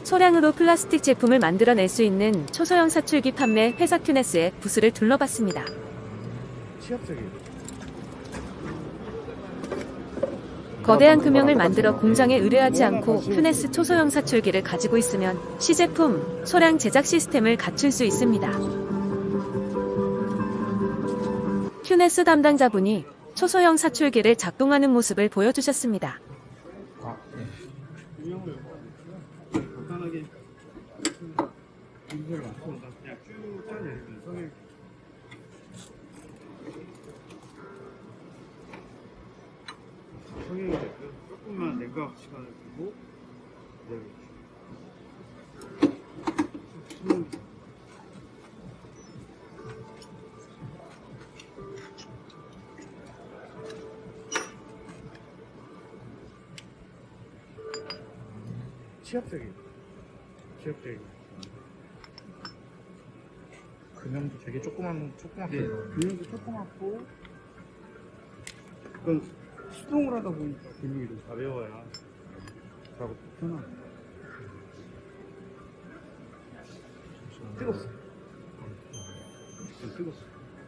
소량으로 플라스틱 제품을 만들어낼 수 있는 초소형 사출기 판매 회사 큐네스의 부스를 둘러봤습니다. 취업적이에요. 거대한 금형을 만들어 공장에 의뢰하지 않고 큐네스 초소형 사출기를 가지고 있으면 시제품, 소량 제작 시스템을 갖출 수 있습니다. 큐네스 담당자분이 초소형 사출기를 작동하는 모습을 보여주셨습니다. 간단하게 인쇄를 맞춰서 그냥 쭉 짜내면 성형. 성형이 됐고요. 조금만 냉각 시간을 두고 취업적이에요. 금형도 되게 조그맣게. 네, 근육도 조그맣고, 그건 수동을 하다 보니까 근육이 좀 가벼워야 작업 편하고. 뜨겁어. 좀 뜨겁어.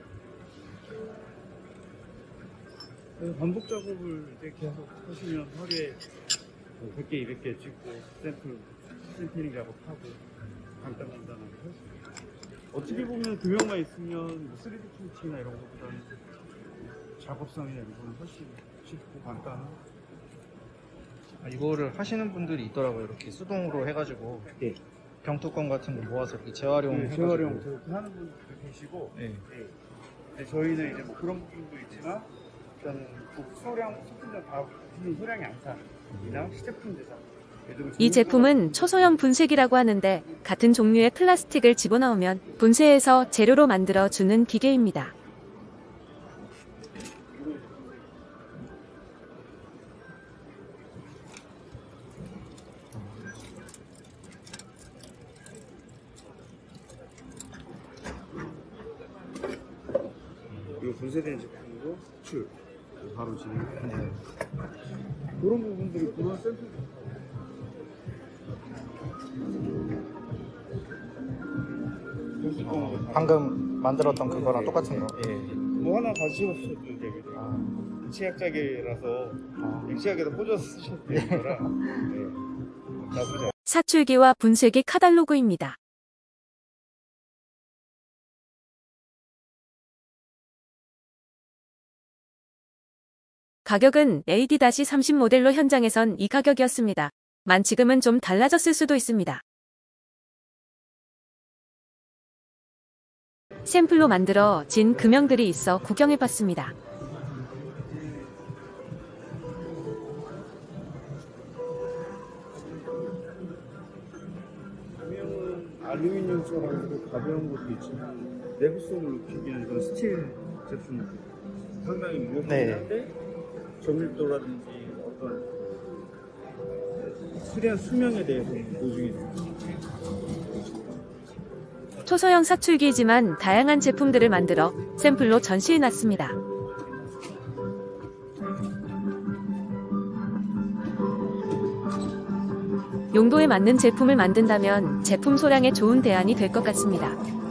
그래서 반복 작업을 이제 계속 하시면 하루에 100개, 200개 찍고 샘플링 작업하고 간단하게 할 수 있어요. 어떻게 보면 금형만 있으면 3D 프린팅이나 이런 것보다는 작업성이나 이런 거는 훨씬 쉽고 간단하고. 이거를 하시는 분들이 있더라고요. 이렇게 수동으로 해가지고 네. 병뚜껑 같은 거 모아서 이렇게 재활용 재활용 저렇게 하는 분들 계시고, 네. 근데 저희는 이제 뭐 그런 부분도 있지만 일단은 소량 소품장 다 붙이는 소량 양산이나 시제품 제작. 이 제품은 초소형 분쇄기라고 하는데 같은 종류의 플라스틱을 집어넣으면 분쇄해서 재료로 만들어 주는 기계입니다. 이거 분쇄된 제품으로 수출 바로 진행해요. 그런 부분들이 그런 샘플 방금 만들었던 그거랑 똑같은 거. 예. 뭐 하나 가지셨어도 되거든요. 치약자개라서 치약에다 꽂아서 쓰셔도 되는 거라 나쁘지 않아요. 사출기와 분쇄기 카탈로그입니다. 가격은 AD-30 모델로 현장에선 이 가격이었습니다. 만 지금은 좀 달라졌을 수도 있습니다. 샘플로 만들어 진 금형들이 있어 구경해봤습니다. 금형은 알루미늄처럼 가벼운 것도 있지만 내구성을 높이기는 그런 스틸 제품 상당히 무겁긴 한데 정밀도라든지 어떤 수명에 대해서 보증이 됩니다. 초소형 사출기이지만 다양한 제품들을 만들어 샘플로 전시해놨습니다. 용도에 맞는 제품을 만든다면 제품 소량에 좋은 대안이 될 것 같습니다.